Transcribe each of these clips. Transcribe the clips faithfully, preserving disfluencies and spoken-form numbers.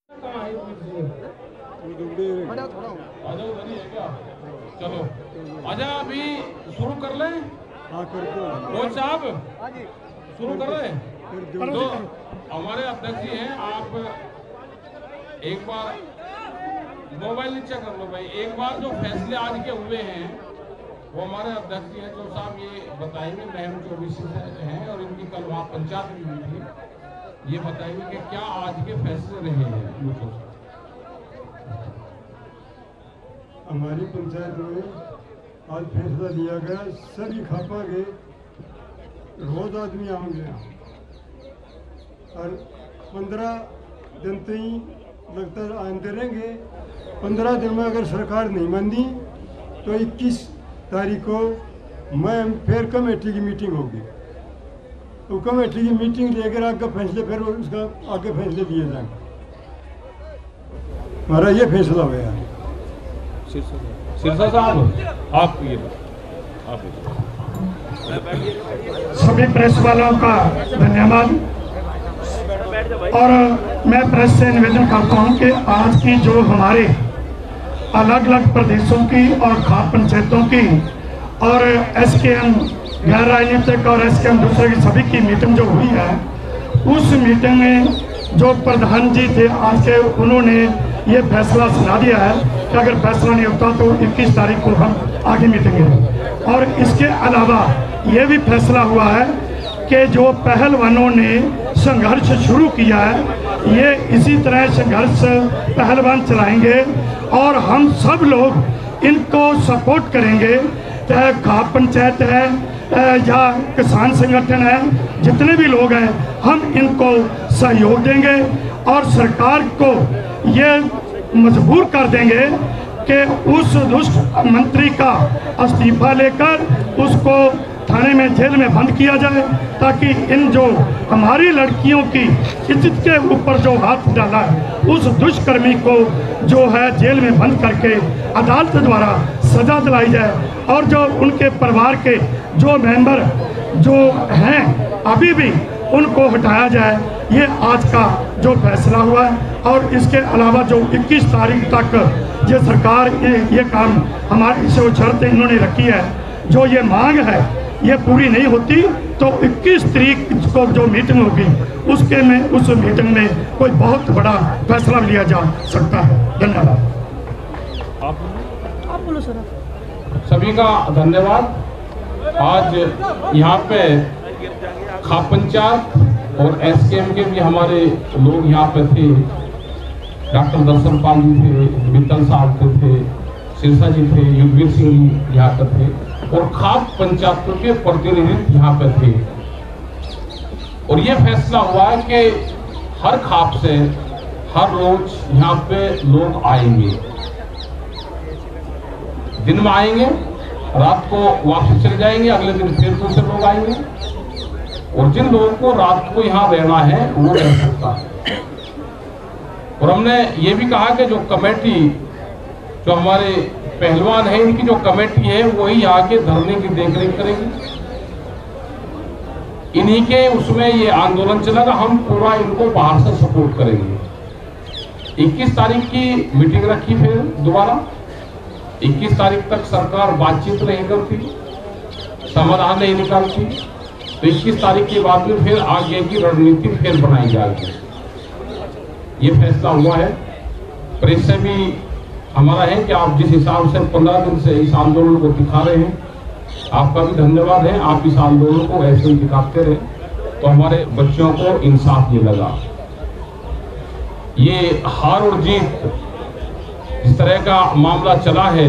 चलो आजा, अभी शुरू कर लें। हाँ कर दो कोच साहब, शुरू कर रहे हैं। तो हमारे अध्यक्ष जी हैं, आप एक बार मोबाइल नीचे कर लो भाई। एक बार जो फैसले आज के हुए हैं वो हमारे अध्यक्ष जी हैं जो साहब ये बताएंगे। महम चौबीसी से हैं और इनकी कल वहाँ पंचायत भी हुई थी। ये बताएंगे कि क्या आज के फैसले रहे हैं। हमारी पंचायत में आज फैसला लिया गया, सभी खापा के रोज आदमी आएंगे और पंद्रह दिन तक ही लगातार आते रहेंगे। पंद्रह दिन में अगर सरकार नहीं मानी तो इक्कीस तारीख को मैं फिर कमेटी की मीटिंग होगी। तो कमेटी की मीटिंग लेकर आगे फैसले फिर उसका आगे फैसले लिए जाएंगे। हमारा ये फैसला हुआ है। सिरसा साहब आप ये आप सभी प्रेस वालों का धन्यवाद। और मैं प्रेस से निवेदन करता हूं कि आज की जो हमारे अलग अलग प्रदेशों की और खाप पंचायतों की और एसकेएम गैर राजनीतिक और एसकेएम दूसरे की सभी की मीटिंग जो हुई है, उस मीटिंग में जो प्रधान जी थे आज के, उन्होंने ये फैसला सुना दिया है कि अगर फैसला नहीं होता तो इक्कीस तारीख को हम आगे मीटिंग है। और इसके अलावा ये भी फैसला हुआ है कि जो पहलवानों ने संघर्ष शुरू किया है, ये इसी तरह संघर्ष पहलवान चलाएंगे और हम सब लोग इनको सपोर्ट करेंगे। चाहे खाप पंचायत है या किसान संगठन है, जितने भी लोग हैं हम इनको सहयोग देंगे और सरकार को ये मजबूर कर देंगे कि उस दुष्ट मंत्री का इस्तीफा लेकर उसको थाने में जेल में बंद किया जाए, ताकि इन जो हमारी लड़कियों की इज्जत के ऊपर जो हाथ डाला है उस दुष्कर्मी को जो है जेल में बंद करके अदालत द्वारा सजा दिलाई जाए। और जो उनके परिवार के जो मेंबर जो हैं अभी भी उनको हटाया जाए। ये आज का जो फैसला हुआ है। और इसके अलावा जो इक्कीस तारीख तक ये सरकार ये ये काम हमारे जो शर्त इन्होंने रखी है, जो ये मांग है ये पूरी नहीं होती तो इक्कीस तारीख को जो मीटिंग होगी उसके में उस मीटिंग में कोई बहुत बड़ा फैसला लिया जा सकता है। धन्यवाद। आप बोलो सर। सभी का धन्यवाद। आज यहाँ पे खाप पंचायत और एसकेएम के भी हमारे लोग यहाँ पे थे। डॉक्टर दर्शन पाल जी थे, मित्तल साहब थे, सिरसा जी थे, युगवीर सिंह जी यहाँ पे थे और खाप पंचायतों के प्रतिनिधि यहाँ पे थे। और ये फैसला हुआ है कि हर खाप से हर रोज यहाँ पे लोग आएंगे। दिन में आएंगे, रात को वापस चले जाएंगे, अगले दिन फिर दूसरे लोग आएंगे। और जिन लोगों को रात को यहाँ रहना है वो रह सकता है। और हमने ये भी कहा कि जो कमेटी जो हमारे पहलवान है, इनकी जो कमेटी है वही यहाँ के धरने की देखरेख करेगी। इन्हीं के उसमें ये आंदोलन चलेगा। हम पूरा इनको बाहर से सपोर्ट करेंगे। इक्कीस तारीख की मीटिंग रखी, फिर दोबारा इक्कीस तारीख तक सरकार बातचीत नहीं करती, समाधान नहीं निकालती, तो इक्कीस तारीख के बाद में फिर आगे की रणनीति फिर बनाई जाएगी। ये फैसला हुआ है। प्रेस से भी हमारा है कि आप जिस हिसाब से पंद्रह दिन से इस आंदोलन को दिखा रहे हैं, आपका भी धन्यवाद है। आप इस आंदोलन को ऐसे ही दिखाते रहे तो हमारे बच्चों को इंसाफ नहीं लगा। ये हार और जीत इस तरह का मामला चला है,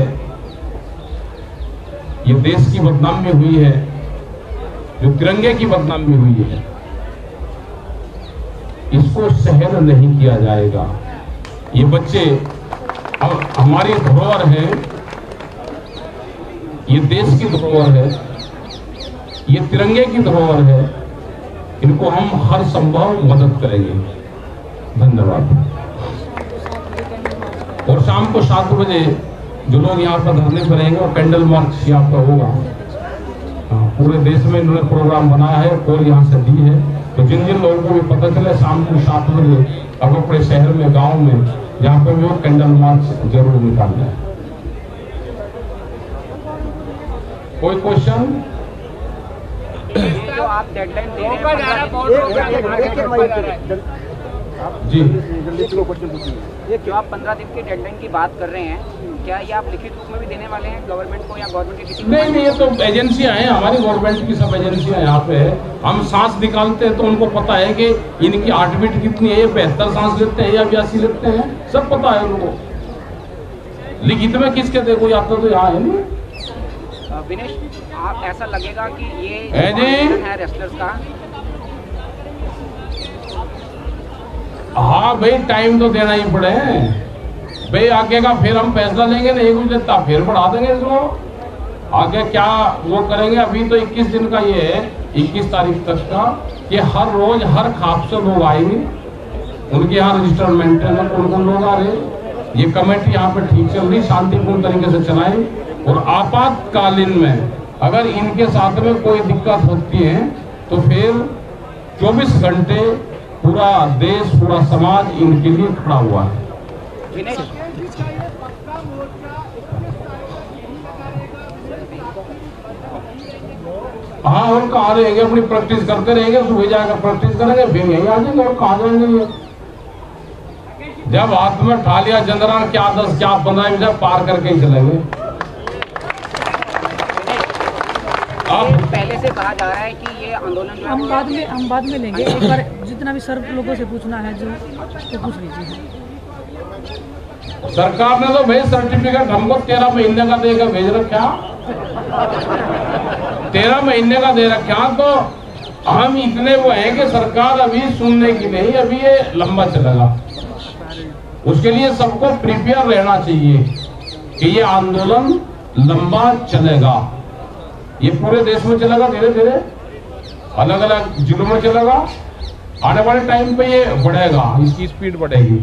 ये देश की बदनामी हुई है, जो तिरंगे की बदनामी हुई है, इसको सहन नहीं किया जाएगा। ये बच्चे अब हमारी धरोहर है, ये देश की धरोहर है, ये तिरंगे की धरोहर है। इनको हम हर संभव मदद करेंगे। धन्यवाद। और शाम को सात बजे जो लोग यहाँ पर धरने पर रहेंगे और कैंडल मार्च यहाँ पर होगा। पूरे देश में इन्होंने प्रोग्राम बनाया है और यहाँ से दी है। तो जिन जिन लोगों को भी पता चले शाम को सात बजे अब अपने शहर में, गांव में, जहाँ पे वो कैंडल मार्च जरूर निकालना है। कोई क्वेश्चन? जो आप डेडलाइन दे रहे हैं जी, ये जो आप पंद्रह दिन की डेडलाइन की बात कर रहे हैं, क्या ये आप लिखित रूप में भी देने वाले हैं गवर्नमेंट को या गवर्नमेंट के किसी? नहीं नहीं, ये तो एजेंसियां हैं हमारी, गवर्नमेंट की सब एजेंसियां यहाँ पे है। हम सांस निकालते हैं तो उनको पता है कि इनकी हार्ट बीट कितनी है, ये बेहतर सांस लेते हैं या बयासी लेते हैं, सब पता है उनको। लिखित में किसके देखो आता तो यहाँ है नहीं। विनेश, आप ऐसा लगेगा कि ये है जी है रेस्लर्स का? हाँ भाई, टाइम तो देना ही पड़े भाई। आगे का फिर हम फैसला लेंगे, नहीं कुछ देता फिर बढ़ा देंगे इसको। आगे क्या वो करेंगे, अभी तो इक्कीस दिन का ये है, इक्कीस तारीख तक का, कि हर रोज हर खाप से लोग आएंगे, उनके यहाँ रजिस्टर मेंटेन है, कौन कौन लोग आ रहे। ये कमेटी यहाँ पे ठीक चल रही, शांतिपूर्ण तरीके से चलाएं। और आपातकालीन में अगर इनके साथ में कोई दिक्कत होती है तो फिर चौबीस घंटे पूरा देश, पूरा समाज इनके लिए खड़ा हुआ है। विनेश, हाँ, और कहाँ रहेंगे, अपनी प्रैक्टिस करते रहेंगे, सुबह जाकर प्रैक्टिस करेंगे, फिर यहीं आ जाएंगे। और कहाँ जाएंगे ये? जब हाथ में ठा लिया चंद्रयान, क्या दस क्या पंद्रह मिनट पार करके ही चलेंगे। पहले से कहा जा रहा है कि ये आंदोलन जो हम बाद में हम बाद में लेंगे, एक बार जितना भी सर लोगों से पूछना है जो तो पूछ लीजिए। सरकार ने तो भाई सर्टिफिकेट हमको तेरह महीने का देकर भेज रखा, तेरह महीने का दे रखा। तो हम इतने वो हैं कि सरकार अभी सुनने की नहीं, अभी ये लंबा चलेगा। उसके लिए सबको प्रिपेयर रहना चाहिए कि ये आंदोलन लंबा चलेगा, ये पूरे देश में चलेगा, धीरे धीरे अलग अलग जिलों में चलेगा। आने वाले टाइम पे ये बढ़ेगा, इसकी स्पीड बढ़ेगी।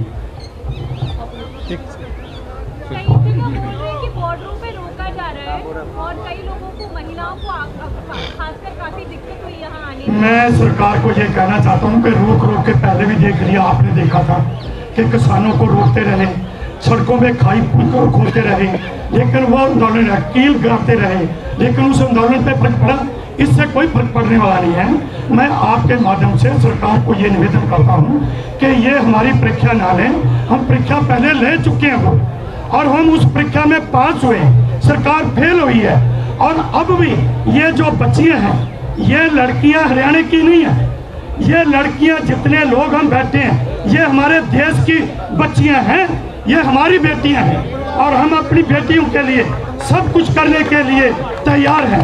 बॉर्डरों पे रोका जा रहा है और कई लोगों को, महिलाओं को खासकर काफी दिक्कत हुई यहाँ आने में। मैं सरकार को ये कहना चाहता हूँ कि रोक रोक के पहले भी देख लिया, आपने देखा था कि किसानों को रोकते रहे, सड़कों में खाई खोलते रहे, लेकिन वो आंदोलन कील गिराते रहे, लेकिन उस आंदोलन पे फर्क पड़ा। इससे कोई फर्क पड़ने वाला नहीं है। मैं आपके माध्यम से सरकार को ये निवेदन करता हूँ कि ये हमारी परीक्षा ना लें। हम परीक्षा पहले ले चुके हैं वो, और हम उस परीक्षा में पास हुए, सरकार फेल हुई है। और अब भी ये जो बच्चियाँ हैं, ये लड़कियाँ हरियाणा की नहीं है, ये लड़कियाँ जितने लोग हम बैठे हैं, ये हमारे देश की बच्चियाँ हैं, ये हमारी बेटियाँ हैं, और हम अपनी बेटियों के लिए सब कुछ करने के लिए तैयार हैं।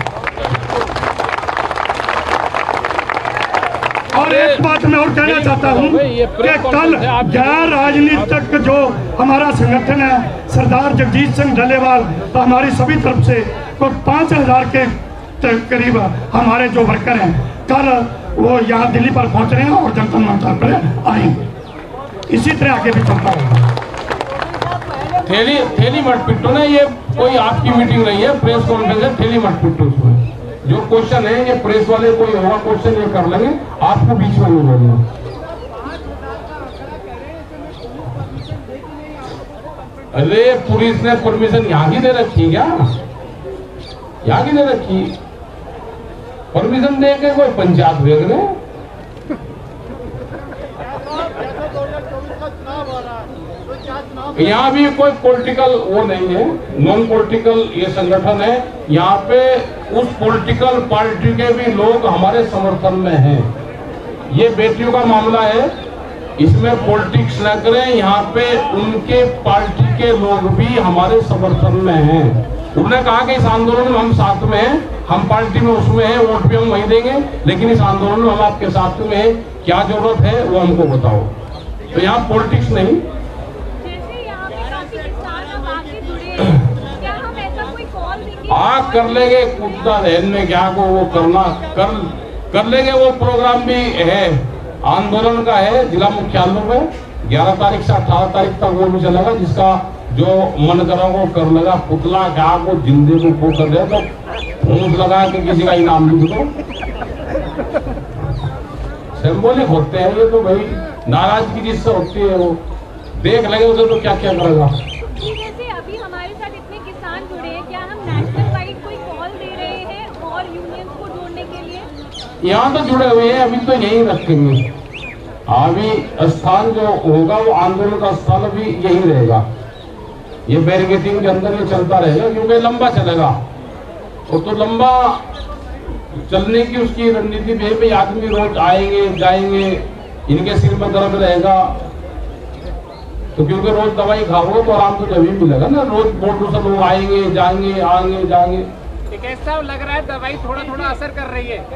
और एक बात मैं और कहना चाहता हूँ कि कल गैर राजनीतिक जो हमारा संगठन है, सरदार जगजीत सिंह डल्लेवाल, तो हमारी सभी तरफ से तो पाँच हजार के करीब हमारे जो वर्कर हैं, कल वो यहाँ दिल्ली पर पहुँच रहे हैं और जनता मंच पर आएंगे। इसी तरह आगे भी चलता होगा। थैली थैली मत पिटो ना, ये कोई आपकी मीटिंग नहीं है, प्रेस कॉन्फ्रेंस है, थैली मत पिटो। उसमें जो क्वेश्चन है ये प्रेस वाले कोई होगा क्वेश्चन ये कर लेंगे, आपको बीच में नहीं बोलना। अरे पुलिस ने परमिशन यहाँ की दे रखी है क्या? यहाँ की दे रखी परमिशन दे के कोई पंचायत भेज रहे? यहाँ भी कोई पॉलिटिकल वो नहीं है, नॉन पॉलिटिकल ये संगठन है। यहाँ पे उस पॉलिटिकल पार्टी के भी लोग हमारे समर्थन में हैं। ये बेटियों का मामला है, इसमें पॉलिटिक्स न करें। यहाँ पे उनके पार्टी के लोग भी हमारे समर्थन में हैं। उन्होंने कहा कि इस आंदोलन में हम साथ में हैं, हम पार्टी में उसमें हैं, वोट भी हम वहीं देंगे, लेकिन इस आंदोलन में हम आपके साथ में हैं, क्या जरूरत है वो हमको बताओ। तो यहाँ पॉलिटिक्स नहीं। आ कर लेंगे कुत्ता रहन में क्या को वो करना कर कर लेंगे। वो प्रोग्राम भी है, आंदोलन का है जिला मुख्यालयों में, ग्यारह तारीख से अठारह तारीख तक वो भी चलेगा। जिसका जो मन करा वो कर लेगा। पुतला क्या को जिंदगी को खो कर दे तो फूंक लगा के किसी का इनाम लिख दो। सिंबॉलिक होते हैं ये तो भाई, नाराजगी जिससे होती है वो देख लगे उसे तो क्या क्या करेगा। जैसे अभी हमारे साथ इतने किसान जुड़े हैं, क्या हम नेशनल वाइड कोई कॉल दे रहे हैं और यूनियंस को जोड़ने के लिए? यहाँ तो जुड़े हुए हैं, अभी तो यही रखेंगे। अभी स्थान जो होगा वो आंदोलन का स्थान अभी यही रहेगा, ये बैरिकेडिंग के अंदर ये चलता रहेगा क्योंकि लंबा चलेगा। और तो लंबा चलने की उसकी रणनीति भी है, आदमी रोज आएंगे जाएंगे, इनके सिर में दर्द रहेगा तो क्योंकि रोज दवाई खाओगे तो आराम तो जब मिलेगा ना। रोज बोर्ड से लोग आएंगे जाएंगे आएंगे जाएंगे। कैसा लग रहा है दवाई थोड़ा थोड़ा असर कर रही है?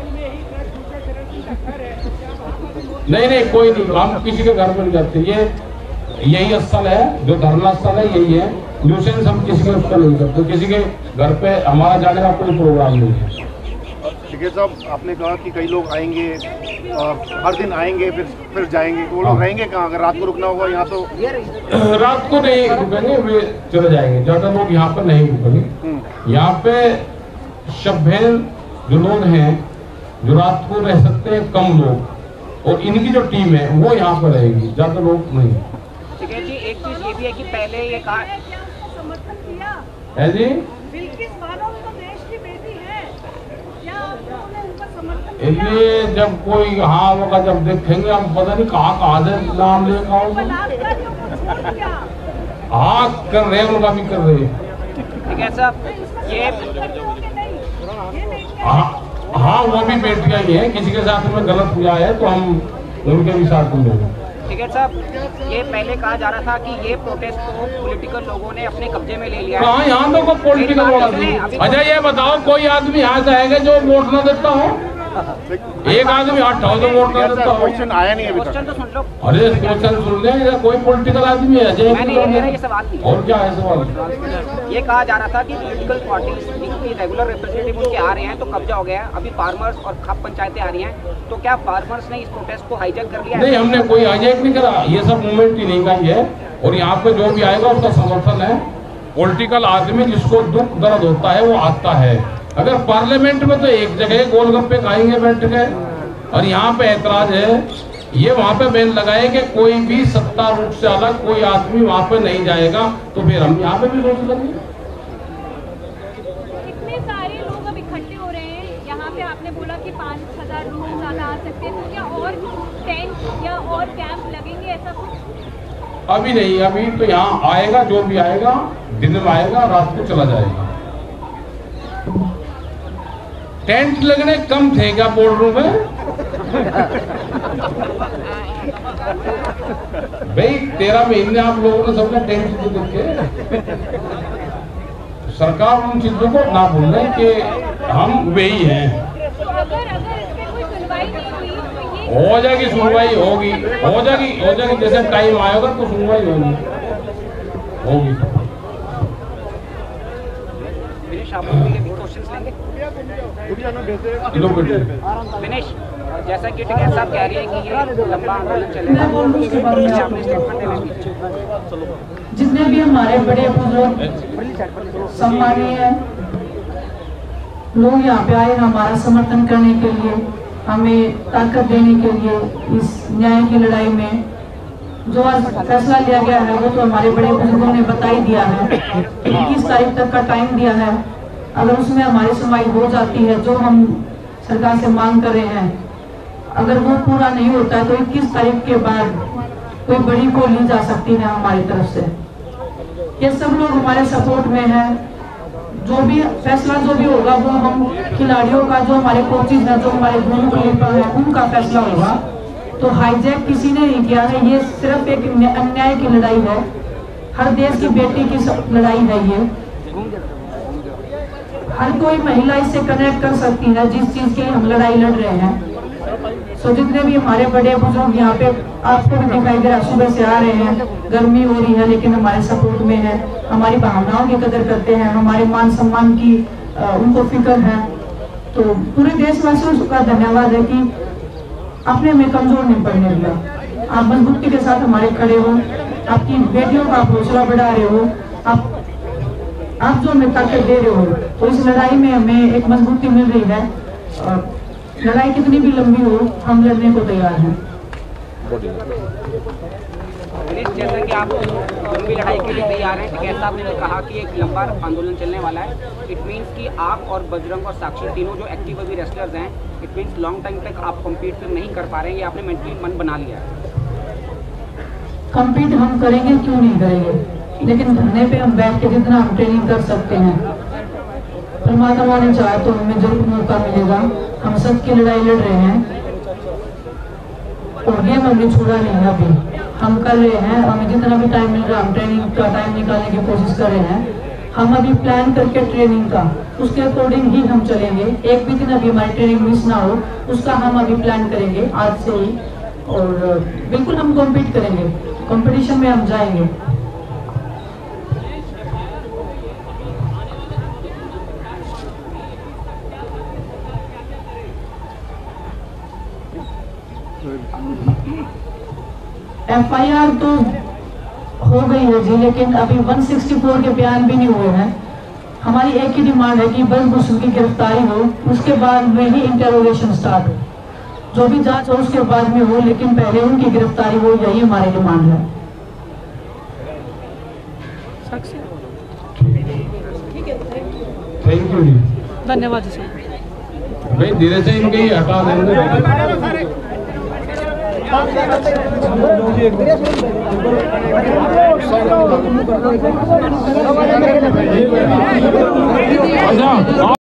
नहीं नहीं कोई नहीं, हम किसी के घर पर नहीं जाते। ये यही स्थल है, जो धरना स्थल है यही है। न्यूसेंस हम किसी के ऊपर नहीं करते, किसी के घर पे हमारा जाने का कोई प्रोग्राम नहीं है। ठीक है साहब, आपने कहा कि कई लोग आएंगे और हर दिन आएंगे फिर फिर जाएंगे, तो वो लोग रहेंगे कहाँ? अगर रात को रुकना होगा यहाँ तो रात को नहीं रुकेंगे, वे चले जाएंगे। ज्यादा लोग यहाँ पर नहीं रुकेंगे। यहाँ पे सभ्य जो लोग हैं जो रात को रह सकते हैं कम लोग, और इनकी जो टीम है वो यहाँ पर रहेगी, ज्यादा लोग नहीं। ठीक है जी, एक चीज ये भी है कि पहले ये कहा समर्थन किया है जी, बिल्किस बानो तो देश की बेटी है, क्या आपने उनका समर्थन इसलिए जब कोई हाँ होगा जब देखेंगे हम, पता नहीं कहाँ कहाँ से नाम लेगा हाँ कर रहे हैं, उनका भी कर रहे हैं। ठीक है साहब, ये हाँ हाँ वो भी बेटियां ही है, किसी के साथ में गलत हुआ है तो हम उनके भी साथ में होंगे। ठीक है साहब, ये पहले कहा जा रहा था कि ये प्रोटेस्ट को पॉलिटिकल लोगों ने अपने कब्जे में ले लिया है। हाँ यहाँ तो कोई पॉलिटिकल वाला नहीं। अच्छा ये बताओ कोई आदमी यहाँ से आएगा जो वोट ना देता हो? एक आदमी आठ तो वोट ना देता हो? क्वेश्चन आया नहीं अभी तक। क्वेश्चन तो सुन लो। अरे क्वेश्चन सुन ले, कोई पॉलिटिकल आदमी है जय मैंने ये मेरा ये सवाल नहीं। और क्या है सवाल? ये कहा जा रहा था कि पॉलिटिकल पार्टीज की रेगुलर रिप्रेजेंटेटिव उनके आ रहे हैं तो कब्जा हो गया है, अभी फार्मर्स और खाप पंचायतें आ रही हैं, तो क्या फार्मर्स ने इस प्रोटेस्ट को हाईजैक कर लिया? नहीं, हमने कोई हाईजैक नहीं करा, ये सब मूवमेंट ही नहीं का ही है। और यहाँ पे जो भी आएगा उसका समर्थन है। पॉलिटिकल आदमी जिसको दुख दर्द होता है वो आता है। अगर पार्लियामेंट में तो एक जगह गोलगप्पे खाएंगे बैठ के, और यहाँ पे ऐतराज है, ये वहाँ पे बैन लगाए कि कोई भी सत्ता रूप से अलग कोई आदमी वहाँ पे नहीं जाएगा, तो फिर हम यहाँ पे भी रोक लेंगे। इतने सारे लोग अब इकट्ठे हो रहे हैं यहाँ पे, आपने बोला कि पाँच हजार लोग ज्यादा आ सकते हैं, तो क्या और टेंट या और कैंप लगेंगे ऐसा कुछ? अभी नहीं, अभी तो यहाँ आएगा जो भी आएगा, दिन में आएगा रात को चला जाएगा। टेंट लगने कम थे क्या बॉर्डरों में? भाई तेरह महीने आप लोगों ने सबने टेंट तो देखे। सरकार उन चीजों को ना भूल रहे कि हम वही हैं। अगर अगर इस पे कोई सुनवाई नहीं हुई तो ये हो जाएगी, सुनवाई होगी, हो जाएगी हो जाएगी जैसे टाइम आएगा तो सुनवाई होगी होगी। दिनेश, जैसा कि टिकैत साहब कह रही है कि ये लंबा आंदोलन चलेगा, जितने भी हमारे बड़े बुजुर्ग सम्मानीय लोग यहाँ पे आए हमारा समर्थन करने के लिए, हमें ताकत देने के लिए इस न्याय की लड़ाई में जो आज फैसला लिया गया है वो तो हमारे बड़े बुजुर्गों ने बता ही दिया है। इक्कीस तारीख तक का टाइम दिया है, अगर उसमें हमारी सुनवाई हो जाती है जो हम सरकार से मांग कर रहे हैं, अगर वो पूरा नहीं होता है तो इक्कीस तारीख के बाद कोई बड़ी को ली जा सकती है हमारी तरफ से। ये सब लोग हमारे सपोर्ट में हैं, जो भी फैसला जो भी होगा वो हम खिलाड़ियों का, जो हमारे कोचेज हैं, जो हमारे दोनों क्लिपर हैं, उनका फैसला होगा। तो हाईजैक किसी ने नहीं किया है, ये सिर्फ एक अन्याय की लड़ाई है, हर देश की बेटी की लड़ाई है। ये हर कोई महिला इससे कनेक्ट कर सकती है जिस चीज के हम लड़ाई लड़ रहे हैं। सो जितने भी हमारे बड़े बुजुर्ग यहाँ पे आपको भी दिखाई दे रहा, सुबह से आ रहे हैं, गर्मी हो रही है लेकिन हमारे सपोर्ट में है, हमारी भावनाओं की कदर करते हैं, हमारे मान सम्मान की आ, उनको फिक्र है। तो पूरे देशवासियों का धन्यवाद है कि अपने में कमजोर नहीं पड़ने दिया, आप मजबूती के साथ हमारे खड़े हो, आपकी बेटियों का हौसला बढ़ा रहे हो, आप आप जो हमें ताकत दे रहे हो, तो इस लड़ाई में हमें एक मजबूती मिल रही है। लड़ाई कितनी भी लंबी हो, हम लड़ने को तैयार हैं। जैसा कि आप लंबी लड़ाई के लिए तैयार हैं, टिकैत साहब ने कहा कि एक लंबा आंदोलन चलने वाला है। इट मीन्स कि आप और बजरंग और साक्षी तीनों जो एक्टिव अभी रेसलर्स हैं, इट मीन्स लॉन्ग टाइम तक आप कम्पीट फिर नहीं कर पा रहे हैं, ये आपने मेंटली मन बना लिया है। कम्पीट हम करेंगे, क्यों नहीं करेंगे, लेकिन धरने पे हम बैठ के जितना हम ट्रेनिंग कर सकते हैं, परमात्मा ने चाहा तो हमें जरूर मौका मिलेगा। हम सबकी लड़ाई लड़ रहे हैं और गेम हमने छोड़ा नहीं है, अभी हम कर रहे हैं। हमें जितना भी टाइम मिल रहा है हम ट्रेनिंग का टाइम निकालने की कोशिश कर रहे हैं। हम अभी प्लान करके ट्रेनिंग का उसके अकॉर्डिंग ही हम चलेंगे। एक भी दिन अभी हमारी ट्रेनिंग मिस ना हो, उसका हम अभी प्लान करेंगे आज से ही, और बिल्कुल हम कॉम्पीट करेंगे, कंपटीशन में हम जाएंगे। एफ आई आर तो हो गई है जी, लेकिन अभी एक सौ चौंसठ के बयान भी नहीं हुए हैं। हमारी एक ही डिमांड है कि बस मुस्लिम की गिरफ्तारी हो, उसके बाद में ही इंटरोगेशन स्टार्ट हो, जो भी जांच हो उसके बाद में हो, लेकिन पहले उनकी गिरफ्तारी हो, यही हमारी डिमांड है। थैंक यू जी, धन्यवाद जी सर। भाई धीरे से इनके हटा देंगे। अच्छा